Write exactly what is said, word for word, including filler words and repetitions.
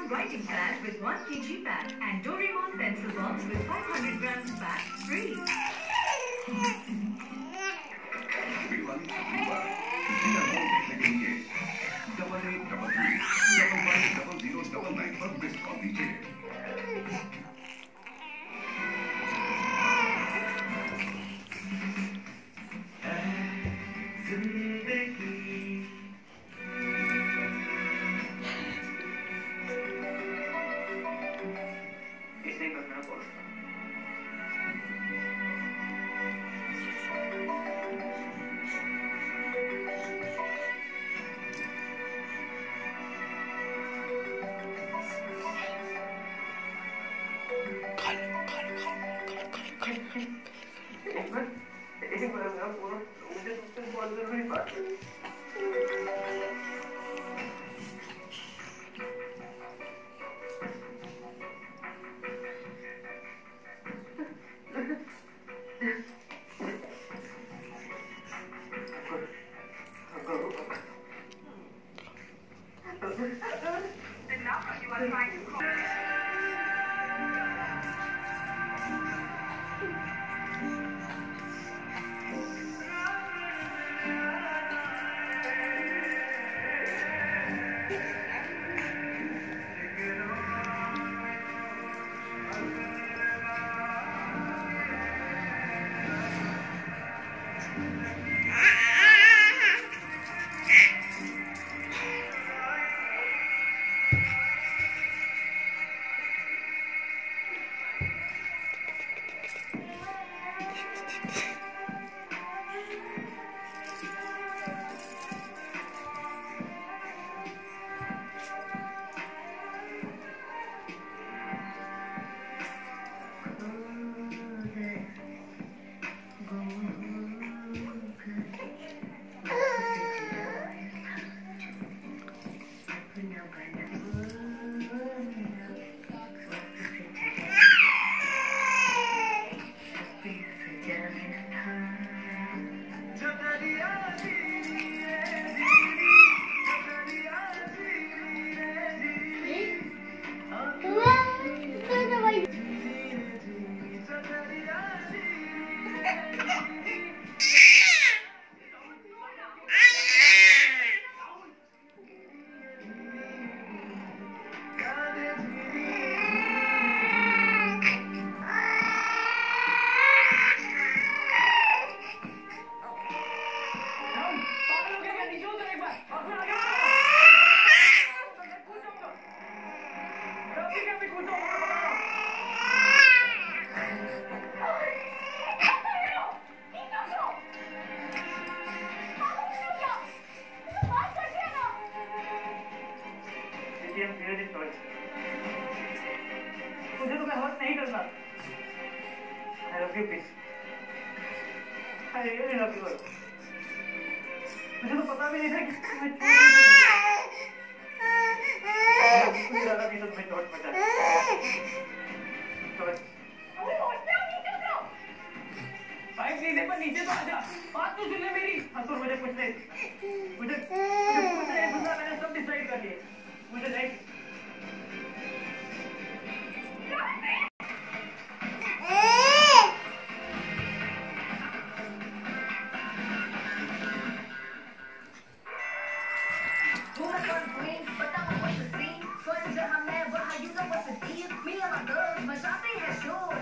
Doraemon writing pad with one kilogram pack and Doraemon pencil box with five hundred grams pack free. Double eight double three double five double zero double nine पर miss call दीजिए। इसे करना पड़ता एक बार एक बार मैं पूरा मुझे तुमसे कॉल कर रही बात The number you are trying to call. मुझे तुम्हें हर्ट नहीं करना। I love you, please. I really love you. मुझे तो पता भी नहीं था कि तुम्हें मुझे लगा कि तुम्हें चोट पहुंचा। भाई नीचे पर नीचे तो आजा। बात तो सुन ले मेरी। हाँ तो मुझे पूछ ले। मुझे मुझे पूछ ले दूसरा मैंने सब डिसाइड कर लिया। मुझे नहीं you know what to do. Me and my girls, but y'all think that's sure.